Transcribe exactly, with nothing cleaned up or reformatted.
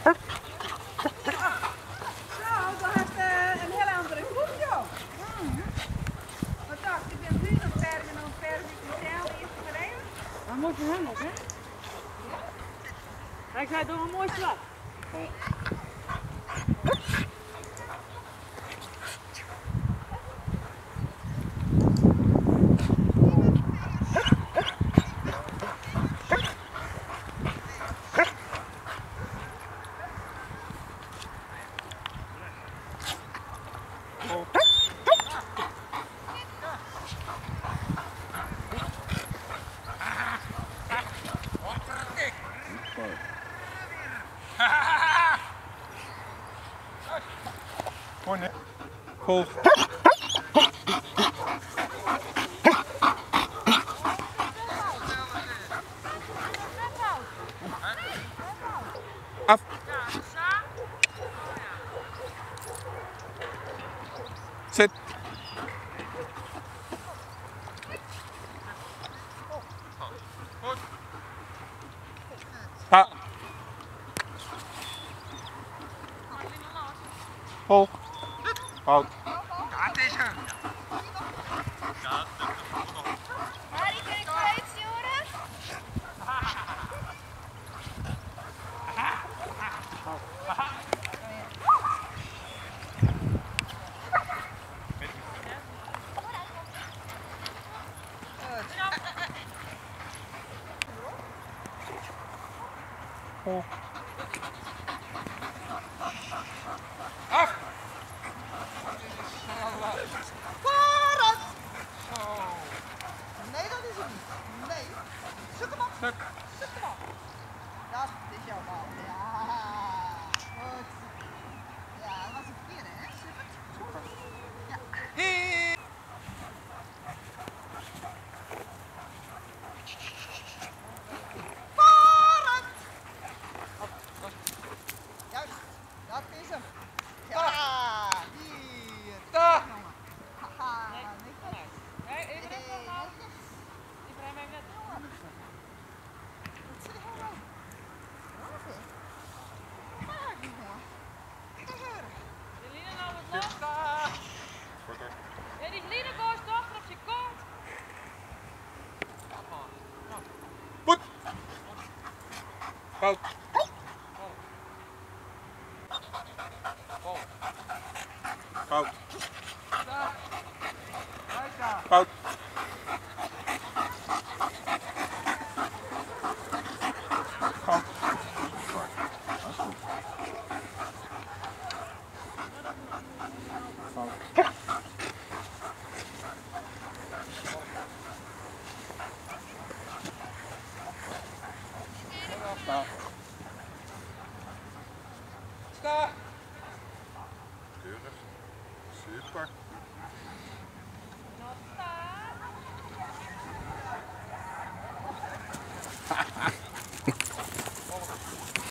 dat heeft uh, een heel andere groep, joh. Mm. Wat dacht je, bent nu nog verder en dan verder met de zeil eerst gereden? Dan moet je hem op, hè? Hij zei door een mooi slag. Gewoon hè? Volg. Af. Zit. Ha. Volg. Houd. Ja, het is hem. Harry, kun ik nog iets sturen? Volg. Af! Vooruit! Zo. Nee, dat is het niet. Nee. Zoek hem op. Stuk. Zoek hem op. Dat is jouw bal. Ja. Goed. Ja, dat was een verkeerde, hè? Super. Ja. Hé! Vooruit! Juist. Dat is hem. Ja. Hier. Daar. Haha. Nee. Netjes. Nee, even Nee, even nou. netjes. Die Ibrahim heeft net door. Dat zit heel mooi. Bravo. Ah, jongen. Kijk hier. Die Line nou wat los. Daar. Ja, die Line goes toch op je kont. Voet. Fout. Fout. Daar. Kijk daar. Fout. Fout. Fout. Daar. Keurig. Super.